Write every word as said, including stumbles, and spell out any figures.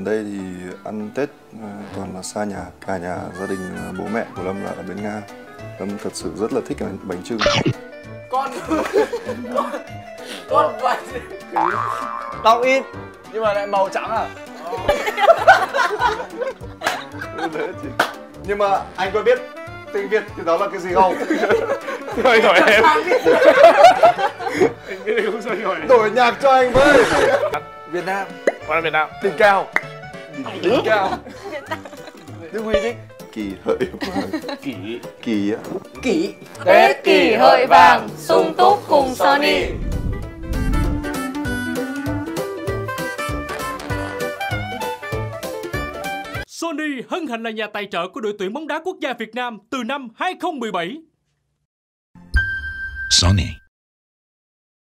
đến đây thì ăn Tết toàn là xa nhà, cả nhà gia đình bố mẹ của Lâm là ở bên Nga. Lâm thật sự rất là thích bánh, bánh chưng. Con con con vậy. Tóc ít nhưng mà lại màu trắng à? Nhưng mà anh có biết tiếng Việt thì đó là cái gì không? Thôi hỏi em. Anh biết không sao hỏi. Đổi nhạc cho anh với. Việt Nam. Con là Việt Nam. Đỉnh cao. Đỉnh cao. Nước Huy thích. Kỷ hợi vàng. Kỷ. Kỷ á. Kỷ. Tết kỷ hợi vàng, sung túc cùng Sony. Sony hân hạnh là nhà tài trợ của đội tuyển bóng đá quốc gia Việt Nam từ năm hai không một bảy. Sony.